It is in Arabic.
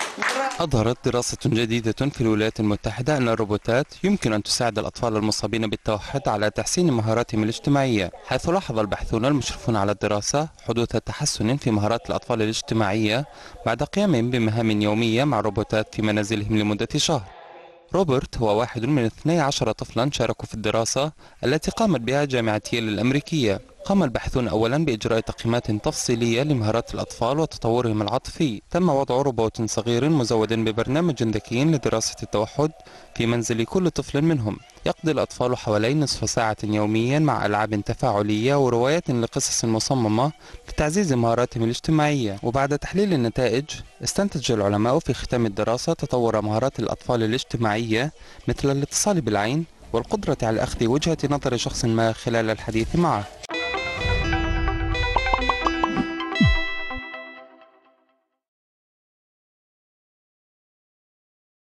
أظهرت دراسة جديدة في الولايات المتحدة أن الروبوتات يمكن أن تساعد الأطفال المصابين بالتوحد على تحسين مهاراتهم الاجتماعية، حيث لاحظ الباحثون المشرفون على الدراسة حدوث تحسن في مهارات الأطفال الاجتماعية بعد قيامهم بمهام يومية مع روبوتات في منازلهم لمدة شهر. روبرت هو واحد من 12 طفلا شاركوا في الدراسة التي قامت بها جامعة ييل الأمريكية. قام الباحثون أولا بإجراء تقييمات تفصيلية لمهارات الأطفال وتطورهم العاطفي. تم وضع روبوت صغير مزود ببرنامج ذكي لدراسة التوحد في منزل كل طفل منهم. يقضي الأطفال حوالي نصف ساعة يوميا مع ألعاب تفاعلية وروايات لقصص مصممة لتعزيز مهاراتهم الاجتماعية. وبعد تحليل النتائج، استنتج العلماء في ختام الدراسة تطور مهارات الأطفال الاجتماعية مثل الاتصال بالعين والقدرة على أخذ وجهة نظر شخص ما خلال الحديث معه.